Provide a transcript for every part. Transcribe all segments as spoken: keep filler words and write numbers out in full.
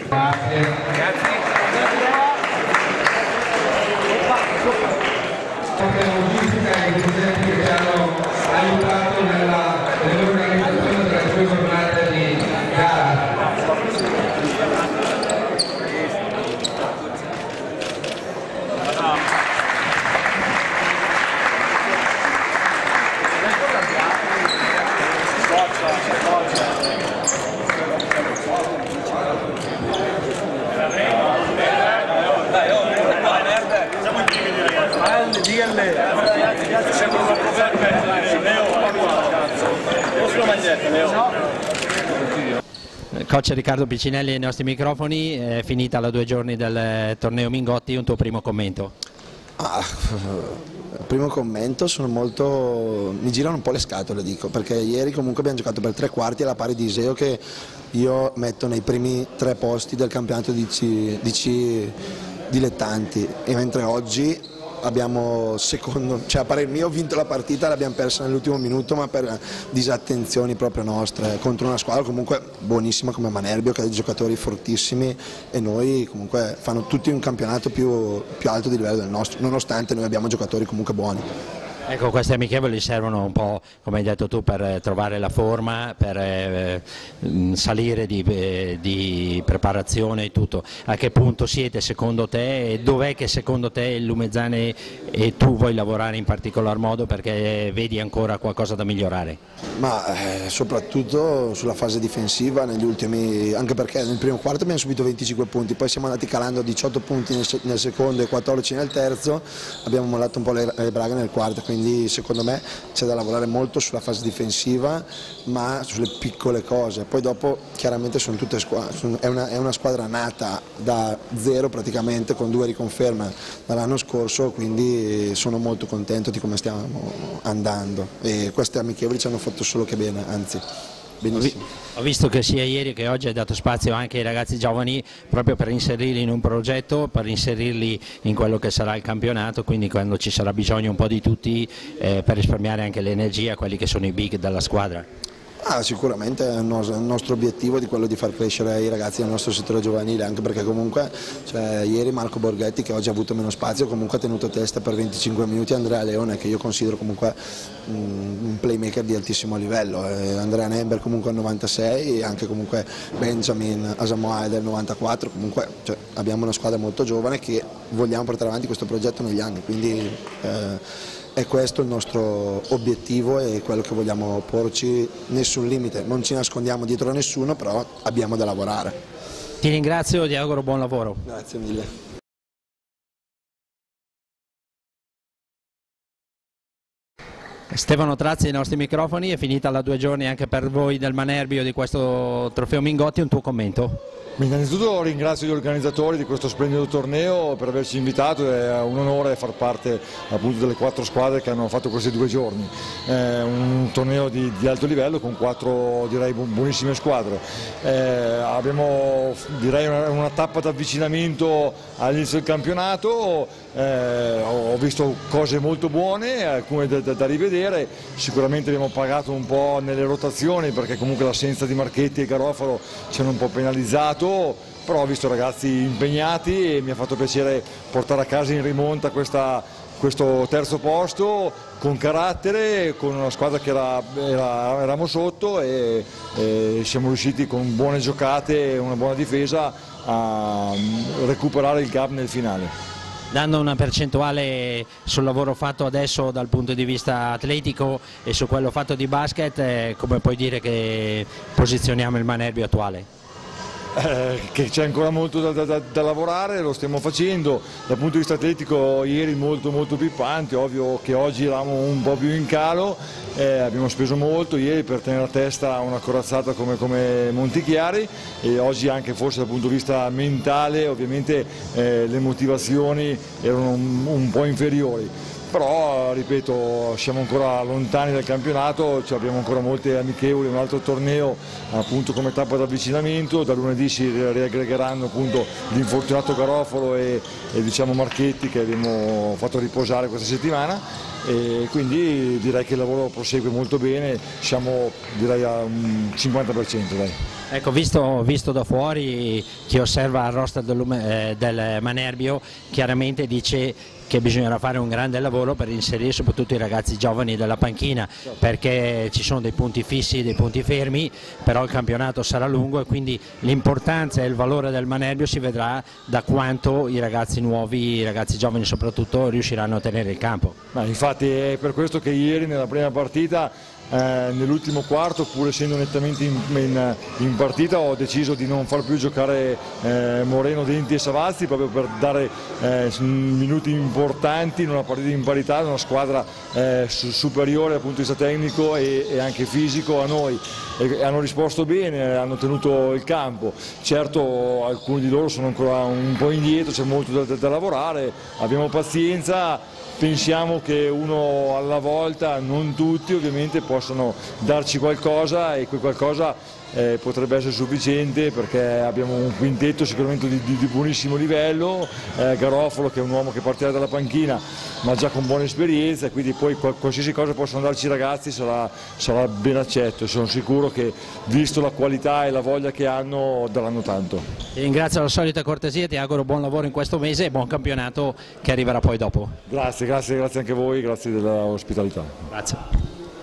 Grazie. Grazie. Logistica e i presenti che ci hanno aiutato nella, nell'organizzazione delle due giornate di gara. Coach Riccardo Piccinelli ai nostri microfoni, è finita la due giorni del torneo Mingotti, un tuo primo commento? Ah, primo commento, sono molto, mi girano un po' le scatole, dico, perché ieri comunque abbiamo giocato per tre quarti alla pari di Iseo, che io metto nei primi tre posti del campionato D C, D C dilettanti, e mentre oggi abbiamo, secondo, cioè a parer mio, vinto la partita, l'abbiamo persa nell'ultimo minuto, ma per disattenzioni proprio nostre, contro una squadra comunque buonissima come Manerbio, che ha dei giocatori fortissimi, e noi comunque fanno tutti un campionato più, più alto di livello del nostro, nonostante noi abbiamo giocatori comunque buoni. Ecco, queste amichevoli servono un po', come hai detto tu, per trovare la forma, per eh, salire di, eh, di preparazione e tutto. A che punto siete secondo te e dov'è che secondo te il Lumezzane e tu vuoi lavorare in particolar modo, perché vedi ancora qualcosa da migliorare? Ma eh, soprattutto sulla fase difensiva, negli ultimi, anche perché nel primo quarto abbiamo subito venticinque punti, poi siamo andati calando a diciotto punti nel, nel secondo e quattordici nel terzo, abbiamo mollato un po' le, le braghe nel quarto, quindi Quindi secondo me c'è da lavorare molto sulla fase difensiva, ma sulle piccole cose. Poi dopo chiaramente sono tutte squadre, è una, è una squadra nata da zero praticamente, con due riconferme dall'anno scorso, quindi sono molto contento di come stiamo andando, e queste amichevoli ci hanno fatto solo che bene, anzi. Benissimo. Ho visto che sia ieri che oggi hai dato spazio anche ai ragazzi giovani, proprio per inserirli in un progetto, per inserirli in quello che sarà il campionato, quindi quando ci sarà bisogno un po' di tutti, eh, per risparmiare anche l'energia a quelli che sono i big della squadra. Ah, sicuramente è il nostro obiettivo di quello di far crescere i ragazzi del nostro settore giovanile, anche perché comunque cioè, ieri Marco Borghetti, che oggi ha avuto meno spazio, comunque ha tenuto testa per venticinque minuti Andrea Leone, che io considero comunque un playmaker di altissimo livello, e Andrea Nember comunque al novantasei, e anche comunque Benjamin Asamoah del novantaquattro, comunque cioè, abbiamo una squadra molto giovane che vogliamo portare avanti questo progetto negli anni, quindi eh, è questo il nostro obiettivo e quello che vogliamo porci, nessun limite, non ci nascondiamo dietro a nessuno, però abbiamo da lavorare. Ti ringrazio e ti auguro buon lavoro. Grazie mille. Stefano Trazzi ai nostri microfoni, è finita la due giorni anche per voi del Manerbio di questo trofeo Mingotti, un tuo commento? Innanzitutto ringrazio gli organizzatori di questo splendido torneo per averci invitato, è un onore far parte appunto delle quattro squadre che hanno fatto questi due giorni. È un torneo di, di alto livello con quattro direi buonissime squadre. Eh, abbiamo direi una, una tappa d'avvicinamento all'inizio del campionato, eh, ho visto cose molto buone, alcune da, da, da rivedere, sicuramente abbiamo pagato un po' nelle rotazioni perché comunque l'assenza di Marchetti e Garofalo ci hanno un po' penalizzato, però ho visto ragazzi impegnati e mi ha fatto piacere portare a casa in rimonta questa, questo terzo posto con carattere, con una squadra che era, era, eravamo sotto e, e siamo riusciti con buone giocate e una buona difesa a recuperare il gap nel finale. Dando una percentuale sul lavoro fatto adesso dal punto di vista atletico e su quello fatto di basket, eh, come puoi dire che posizioniamo il Manerbio attuale? Eh, che c'è ancora molto da, da, da lavorare, lo stiamo facendo. Dal punto di vista atletico ieri molto molto pippante, ovvio che oggi eravamo un po' più in calo, eh, abbiamo speso molto ieri per tenere a testa una corazzata come, come Montichiari, e oggi anche forse dal punto di vista mentale ovviamente eh, le motivazioni erano un, un po' inferiori. Però, ripeto, siamo ancora lontani dal campionato, cioè abbiamo ancora molte amichevoli, un altro torneo appunto come tappa d'avvicinamento, da lunedì si riaggregheranno appunto l'infortunato Garofalo e, e diciamo Marchetti, che abbiamo fatto riposare questa settimana, e quindi direi che il lavoro prosegue molto bene, siamo direi a un cinquanta per cento. Dai. Ecco, visto, visto da fuori, chi osserva il roster del, eh, del Manerbio chiaramente dice che bisognerà fare un grande lavoro per inserire soprattutto i ragazzi giovani della panchina, perché ci sono dei punti fissi, dei punti fermi, però il campionato sarà lungo e quindi l'importanza e il valore del Manerbio si vedrà da quanto i ragazzi nuovi, i ragazzi giovani soprattutto, riusciranno a tenere il campo. Ma infatti è per questo che ieri nella prima partita, eh, nell'ultimo quarto, pur essendo nettamente in, in, in partita, ho deciso di non far più giocare eh, Moreno, Denti e Savazzi, proprio per dare eh, minuti importanti in una partita in parità, una squadra eh, superiore dal punto di vista tecnico e, e anche fisico a noi. E hanno risposto bene, hanno tenuto il campo. Certo, alcuni di loro sono ancora un po' indietro, c'è molto da, da, da lavorare, abbiamo pazienza. Pensiamo che uno alla volta, non tutti ovviamente, possono darci qualcosa e quel qualcosa eh, potrebbe essere sufficiente, perché abbiamo un quintetto sicuramente di, di, di buonissimo livello, eh, Garofalo che è un uomo che partirà dalla panchina ma già con buona esperienza, quindi poi qualsiasi cosa possono darci i ragazzi sarà, sarà ben accetto, sono sicuro che visto la qualità e la voglia che hanno daranno tanto. Ti ringrazio alla solita cortesia, ti auguro buon lavoro in questo mese e buon campionato che arriverà poi dopo. Grazie, grazie, grazie anche a voi, grazie dell'ospitalità. Grazie.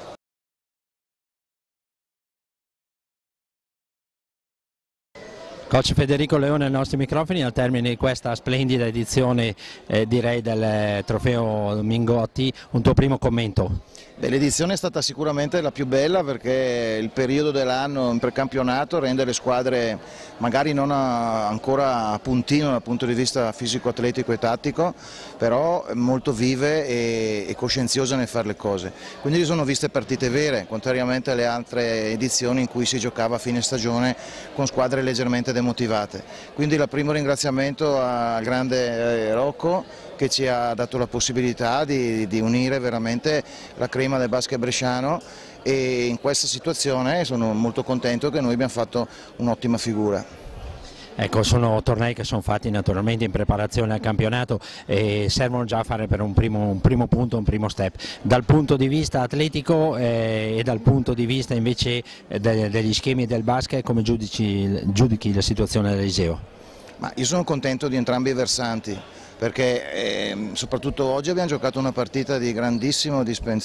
Coach Federico Leone ai nostri microfoni al termine di questa splendida edizione eh, direi del trofeo Mingotti, un tuo primo commento? L'edizione è stata sicuramente la più bella, perché il periodo dell'anno in precampionato rende le squadre magari non a, ancora a puntino dal punto di vista fisico-atletico e tattico, però molto vive e, e coscienziose nel fare le cose. Quindi si sono viste partite vere, contrariamente alle altre edizioni in cui si giocava a fine stagione con squadre leggermente demotivate. Quindi il primo ringraziamento al grande Rocco, che ci ha dato la possibilità di, di unire veramente la crema del basket bresciano, e in questa situazione sono molto contento che noi abbiamo fatto un'ottima figura. Ecco, sono tornei che sono fatti naturalmente in preparazione al campionato e servono già a fare per un primo, un primo punto, un primo step. Dal punto di vista atletico eh, e dal punto di vista invece de, degli schemi del basket, come giudici, giudichi la situazione dell'Eliseo? Ma io sono contento di entrambi i versanti, perché eh, soprattutto oggi abbiamo giocato una partita di grandissimo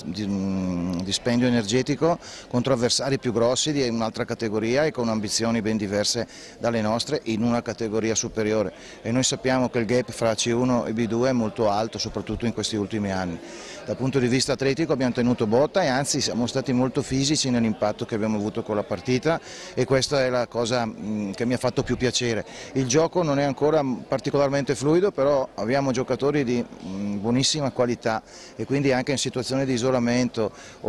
dispendio energetico contro avversari più grossi di un'altra categoria e con ambizioni ben diverse dalle nostre in una categoria superiore, e noi sappiamo che il gap fra C uno e B due è molto alto, soprattutto in questi ultimi anni. Dal punto di vista atletico abbiamo tenuto botta e anzi siamo stati molto fisici nell'impatto che abbiamo avuto con la partita, e questa è la cosa mh, che mi ha fatto più piacere. Il gioco non è ancora particolarmente fluido, però abbiamo giocatori di mh, buonissima qualità, e quindi anche in situazioni di isolamento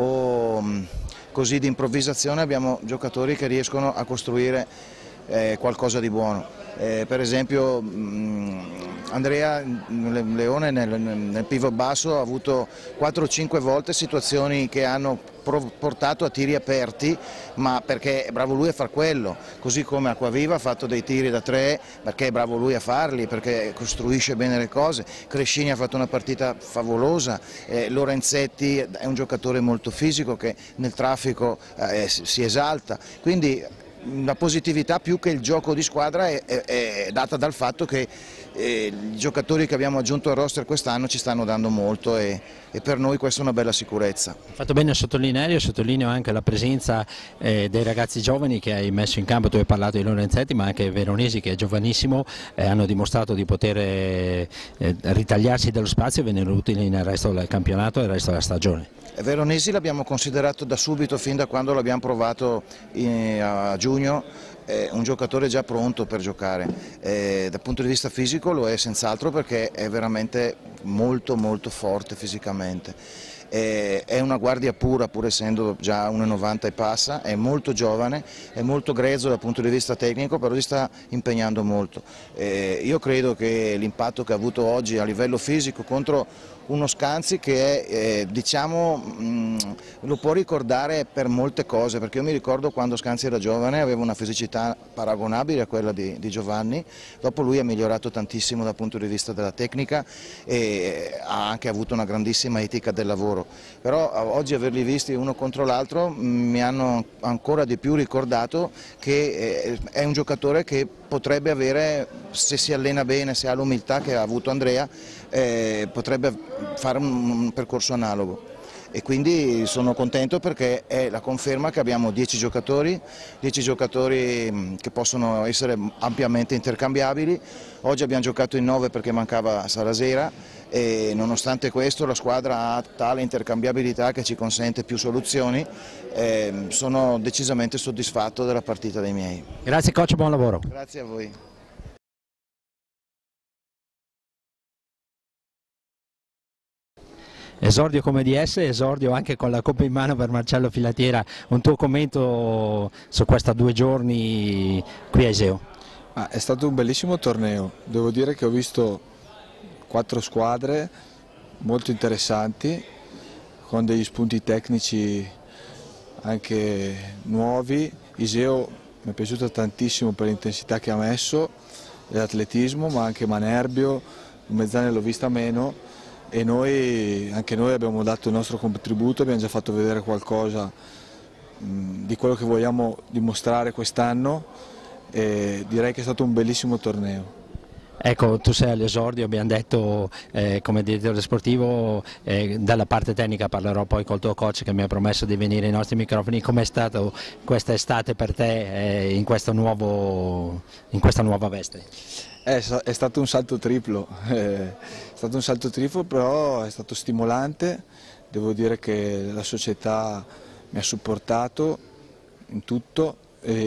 o mh, così di improvvisazione abbiamo giocatori che riescono a costruire eh, qualcosa di buono. Eh, per esempio mh, Andrea Leone nel, nel pivot basso ha avuto quattro o cinque volte situazioni che hanno portato a tiri aperti, ma perché è bravo lui a far quello, così come Acquaviva ha fatto dei tiri da tre perché è bravo lui a farli, perché costruisce bene le cose. Crescini ha fatto una partita favolosa, eh, Lorenzetti è un giocatore molto fisico che nel traffico eh, si esalta, quindi la positività più che il gioco di squadra è, è, è data dal fatto che eh, i giocatori che abbiamo aggiunto al roster quest'anno ci stanno dando molto, e, e per noi questa è una bella sicurezza. Fatto bene a sottolineare, sottolineo anche la presenza eh, dei ragazzi giovani che hai messo in campo. Tu hai parlato di Lorenzetti, ma anche Veronesi, che è giovanissimo, eh, hanno dimostrato di poter eh, ritagliarsi dello spazio e venire utili nel resto del campionato e nel resto della stagione. Veronesi l'abbiamo considerato da subito, fin da quando l'abbiamo provato in, a giugno, è un giocatore già pronto per giocare. Eh, dal punto di vista fisico lo è senz'altro, perché è veramente molto molto forte fisicamente. Eh, è una guardia pura, pur essendo già uno e novanta e passa, è molto giovane, è molto grezzo dal punto di vista tecnico, però si sta impegnando molto. Eh, io credo che l'impatto che ha avuto oggi a livello fisico contro uno Scanzi che è, eh, diciamo, mh, lo può ricordare per molte cose, perché io mi ricordo quando Scanzi era giovane aveva una fisicità paragonabile a quella di, di Giovanni, dopo lui ha migliorato tantissimo dal punto di vista della tecnica e ha anche avuto una grandissima etica del lavoro. loro, però oggi averli visti uno contro l'altro mi hanno ancora di più ricordato che è un giocatore che potrebbe avere, se si allena bene, se ha l'umiltà che ha avuto Andrea, eh, potrebbe fare un, un percorso analogo. E quindi sono contento perché è la conferma che abbiamo dieci giocatori, dieci giocatori che possono essere ampiamente intercambiabili. Oggi abbiamo giocato in nove perché mancava Sarasera e nonostante questo la squadra ha tale intercambiabilità che ci consente più soluzioni. Eh, sono decisamente soddisfatto della partita dei miei. Grazie coach, buon lavoro. Grazie a voi. Esordio come D S, esordio anche con la Coppa in mano per Marcello Filatiera. Un tuo commento su questi due giorni qui a Iseo? Ah, è stato un bellissimo torneo, devo dire che ho visto quattro squadre molto interessanti, con degli spunti tecnici anche nuovi. Iseo mi è piaciuto tantissimo per l'intensità che ha messo, l'atletismo, ma anche Manerbio, Mezzane l'ho vista meno. E noi, anche noi abbiamo dato il nostro contributo, abbiamo già fatto vedere qualcosa mh, di quello che vogliamo dimostrare quest'anno e direi che è stato un bellissimo torneo. Ecco, tu sei all'esordio, abbiamo detto eh, come direttore sportivo, eh, dalla parte tecnica parlerò poi col tuo coach che mi ha promesso di venire ai nostri microfoni. Com'è stata questa estate per te eh, in, questo nuovo, in questa nuova veste? È, è stato un salto triplo, è stato un salto triplo però è stato stimolante, devo dire che la società mi ha supportato in tutto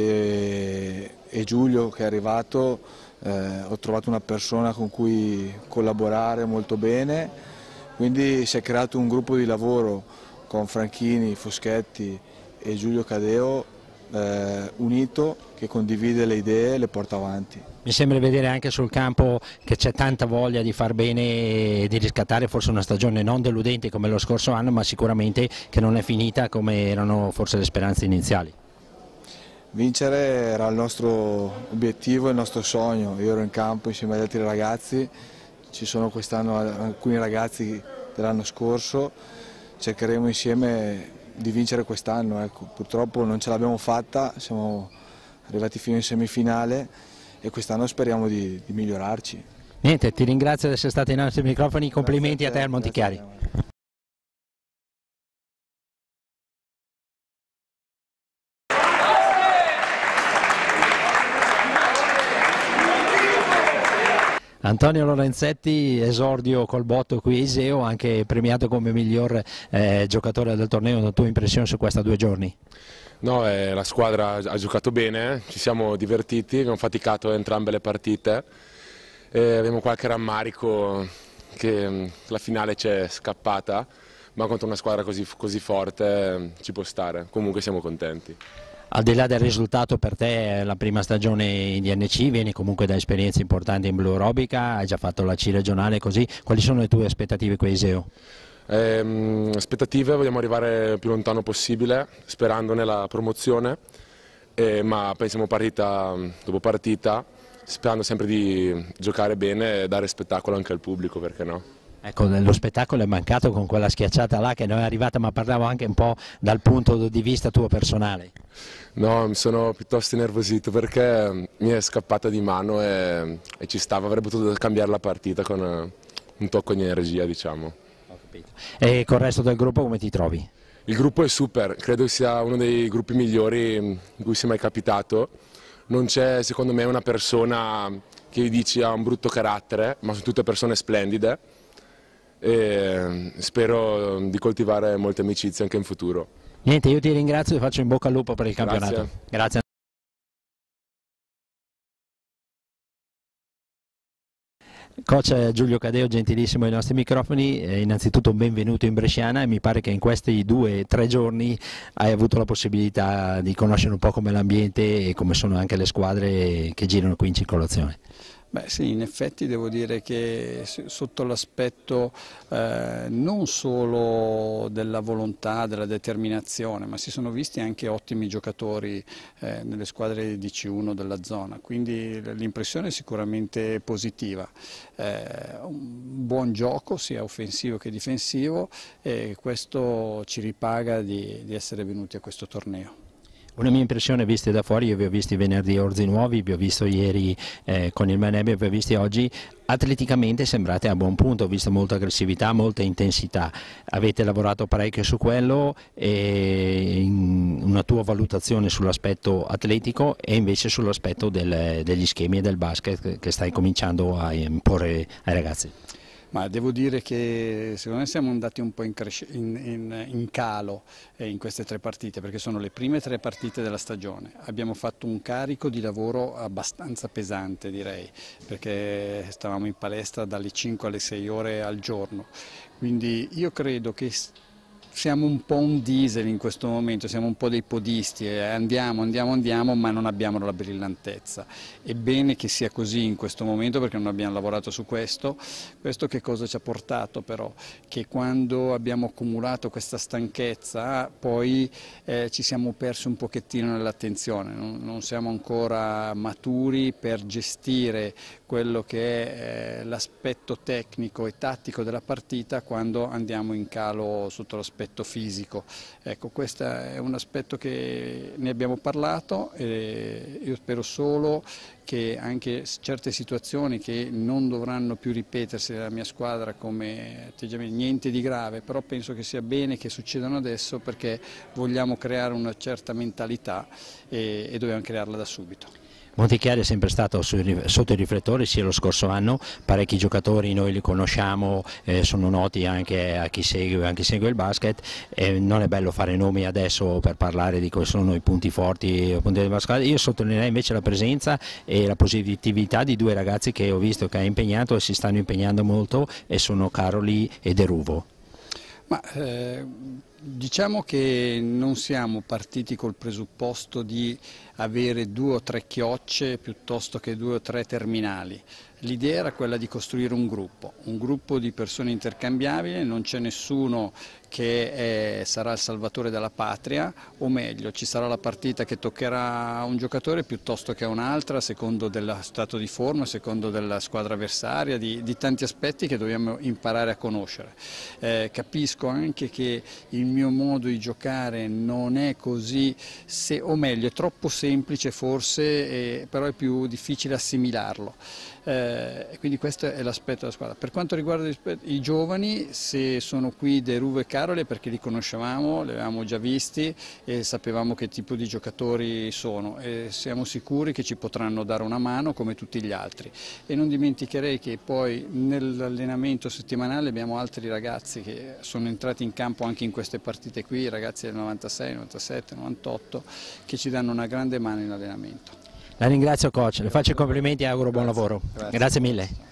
e, e Giulio che è arrivato, eh, ho trovato una persona con cui collaborare molto bene, quindi si è creato un gruppo di lavoro con Franchini, Foschetti e Giulio Cadeo eh, unito che condivide le idee e le porta avanti. Mi sembra vedere anche sul campo che c'è tanta voglia di far bene e di riscattare forse una stagione non deludente come lo scorso anno, ma sicuramente che non è finita come erano forse le speranze iniziali. Vincere era il nostro obiettivo e il nostro sogno. Io ero in campo insieme agli altri ragazzi, ci sono quest'anno alcuni ragazzi dell'anno scorso, cercheremo insieme di vincere quest'anno. Ecco, purtroppo non ce l'abbiamo fatta, siamo arrivati fino in semifinale e quest'anno speriamo di, di migliorarci. Niente, ti ringrazio di essere stato ai nostri microfoni, complimenti a te, a te al Montichiari. Antonio Lorenzetti, esordio col botto qui a Iseo, anche premiato come miglior eh, giocatore del torneo. La tua impressione su questi due giorni? No, eh, la squadra ha giocato bene, ci siamo divertiti, abbiamo faticato entrambe le partite e abbiamo qualche rammarico che la finale ci è scappata, ma contro una squadra così, così forte ci può stare, comunque siamo contenti. Al di là del risultato, per te è la prima stagione in D N C, vieni comunque da esperienze importanti in blu aerobica, hai già fatto la C regionale così, quali sono le tue aspettative qui a Iseo? Eh, aspettative, vogliamo arrivare il più lontano possibile, sperando nella promozione, eh, ma pensiamo partita dopo partita, sperando sempre di giocare bene e dare spettacolo anche al pubblico, perché no? Ecco, lo spettacolo è mancato con quella schiacciata là che non è arrivata, ma parlavo anche un po' dal punto di vista tuo personale. No, mi sono piuttosto innervosito perché mi è scappata di mano e, e ci stava, avrei potuto cambiare la partita con un tocco di energia, diciamo. Ho capito. E col resto del gruppo come ti trovi? Il gruppo è super, credo sia uno dei gruppi migliori in cui sia mai capitato. Non c'è secondo me una persona che vi dici ha un brutto carattere, ma sono tutte persone splendide. E spero di coltivare molte amicizie anche in futuro. Niente, io ti ringrazio e faccio in bocca al lupo per il campionato. Grazie. Grazie. Coach Giulio Cadeo, gentilissimo ai nostri microfoni, eh, innanzitutto benvenuto in Bresciana e mi pare che in questi due o tre giorni hai avuto la possibilità di conoscere un po' come l'ambiente e come sono anche le squadre che girano qui in circolazione. Beh sì, in effetti devo dire che sotto l'aspetto eh, non solo della volontà, della determinazione, ma si sono visti anche ottimi giocatori eh, nelle squadre di C uno della zona, quindi l'impressione è sicuramente positiva. Eh, un buon gioco sia offensivo che difensivo e questo ci ripaga di, di essere venuti a questo torneo. Una mia impressione viste da fuori, io vi ho visti venerdì a Orzi Nuovi, vi ho visto ieri eh, con il Manebbia, vi ho visti oggi, atleticamente sembrate a buon punto, ho visto molta aggressività, molta intensità, avete lavorato parecchio su quello, e una tua valutazione sull'aspetto atletico e invece sull'aspetto del, degli schemi e del basket che stai cominciando a imporre ai ragazzi. Ma devo dire che secondo me siamo andati un po' in, in, in, in calo eh, in queste tre partite, perché sono le prime tre partite della stagione. Abbiamo fatto un carico di lavoro abbastanza pesante, direi, perché stavamo in palestra dalle cinque alle sei ore al giorno. Quindi io credo che siamo un po' un diesel in questo momento, siamo un po' dei podisti, eh, andiamo, andiamo, andiamo, ma non abbiamo la brillantezza. È bene che sia così in questo momento perché non abbiamo lavorato su questo. Questo che cosa ci ha portato però? Che quando abbiamo accumulato questa stanchezza poi eh, ci siamo persi un pochettino nell'attenzione, non, non siamo ancora maturi per gestire quello che è eh, l'aspetto tecnico e tattico della partita quando andiamo in calo sotto l'aspetto fisico. Ecco, questo è un aspetto che ne abbiamo parlato e io spero solo che anche certe situazioni che non dovranno più ripetersi nella mia squadra come atteggiamento, niente di grave, però penso che sia bene che succedano adesso perché vogliamo creare una certa mentalità e, e dobbiamo crearla da subito. Montichiari è sempre stato sotto i riflettori sia lo scorso anno, parecchi giocatori noi li conosciamo, eh, sono noti anche a chi segue, a chi segue il basket, eh, non è bello fare nomi adesso per parlare di quali sono i punti forti, i punti della squadra. Io sottolineerei invece la presenza e la positività di due ragazzi che ho visto che ha impegnato e si stanno impegnando molto e sono Caroli e De Ruvo. Ma, eh... Diciamo che non siamo partiti col presupposto di avere due o tre chiocce piuttosto che due o tre terminali. L'idea era quella di costruire un gruppo, un gruppo di persone intercambiabili, non c'è nessuno che è, sarà il salvatore della patria, o meglio ci sarà la partita che toccherà a un giocatore piuttosto che a un'altra, secondo dello stato di forma, secondo della squadra avversaria, di, di tanti aspetti che dobbiamo imparare a conoscere. Eh, capisco anche che il mio modo di giocare non è così, se, o meglio è troppo semplice forse, eh, però è più difficile assimilarlo. Eh, quindi questo è l'aspetto della squadra. Per quanto riguarda i giovani, se sono qui De Ruvo e Carole perché li conoscevamo, li avevamo già visti e sapevamo che tipo di giocatori sono e siamo sicuri che ci potranno dare una mano come tutti gli altri. E non dimenticherei che poi nell'allenamento settimanale abbiamo altri ragazzi che sono entrati in campo anche in queste partite qui, ragazzi del novantasei, novantasette, novantotto, che ci danno una grande mano in allenamento. La ringrazio coach, le faccio i complimenti e auguro buon lavoro. Grazie. Grazie mille.